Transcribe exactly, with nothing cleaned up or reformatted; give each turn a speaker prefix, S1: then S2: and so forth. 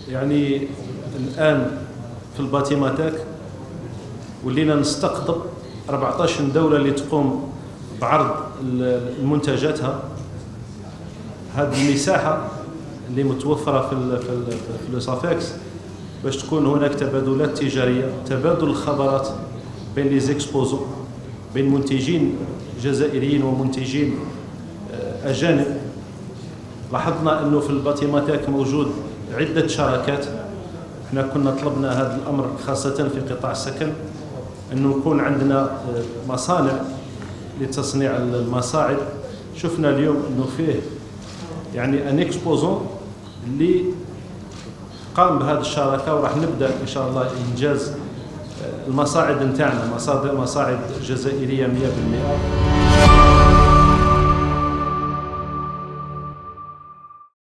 S1: يعني الآن في الباتيماتاك ولينا نستقطب أربعطاش دولة اللي تقوم بعرض منتجاتها. هذه المساحة اللي متوفرة في في الصافيكس باش تكون هناك تبادلات تجارية، تبادل الخبرات بين لي زيكسبوزو، بين منتجين جزائريين ومنتجين أجانب. لاحظنا أنه في الباتيماتاك موجود عدة شراكات. احنا كنا طلبنا هذا الأمر خاصة في قطاع السكن، أنه يكون عندنا مصانع لتصنيع المصاعد. شفنا اليوم أنه فيه يعني ان اكسبوزون اللي قام بهذه الشراكة، وراح نبدأ إن شاء الله إنجاز المصاعد نتاعنا، مصاعد جزائرية مئة بالمئة.